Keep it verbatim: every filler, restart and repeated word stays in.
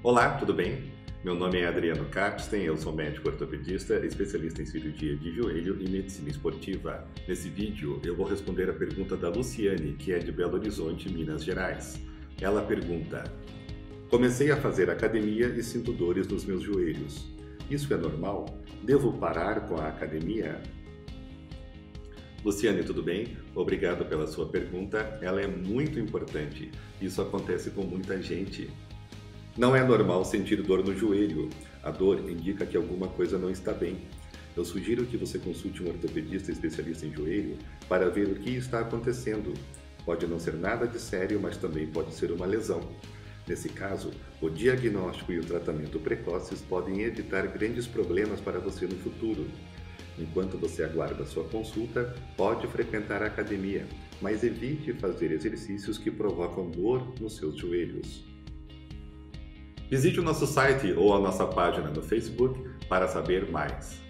Olá, tudo bem? Meu nome é Adriano Kapstein, eu sou médico ortopedista, especialista em cirurgia de joelho e medicina esportiva. Nesse vídeo eu vou responder a pergunta da Luciane, que é de Belo Horizonte, Minas Gerais. Ela pergunta: comecei a fazer academia e sinto dores nos meus joelhos. Isso é normal? Devo parar com a academia? Luciane, tudo bem? Obrigado pela sua pergunta, ela é muito importante. Isso acontece com muita gente. Não é normal sentir dor no joelho. A dor indica que alguma coisa não está bem. Eu sugiro que você consulte um ortopedista especialista em joelho para ver o que está acontecendo. Pode não ser nada de sério, mas também pode ser uma lesão. Nesse caso, o diagnóstico e o tratamento precoces podem evitar grandes problemas para você no futuro. Enquanto você aguarda sua consulta, pode frequentar a academia, mas evite fazer exercícios que provocam dor nos seus joelhos. Visite o nosso site ou a nossa página no Facebook para saber mais.